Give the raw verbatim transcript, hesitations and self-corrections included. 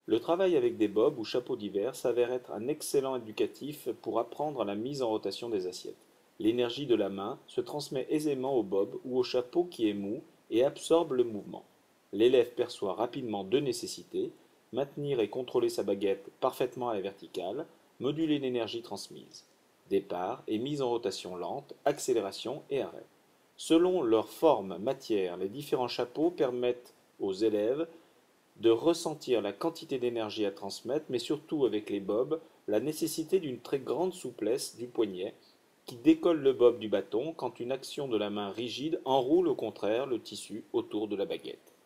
Le travail avec des bobs ou chapeaux divers s'avère être un excellent éducatif pour apprendre à la mise en rotation des assiettes. L'énergie de la main se transmet aisément au bob ou au chapeau qui est mou et absorbe le mouvement. L'élève perçoit rapidement deux nécessités: maintenir et contrôler sa baguette parfaitement à la verticale, moduler l'énergie transmise. Départ et mise en rotation lente, accélération et arrêt. Selon leur forme matière, les différents chapeaux permettent aux élèves de ressentir la quantité d'énergie à transmettre, mais surtout avec les bobs, la nécessité d'une très grande souplesse du poignet, qui décolle le bob du bâton quand une action de la main rigide enroule au contraire le tissu autour de la baguette.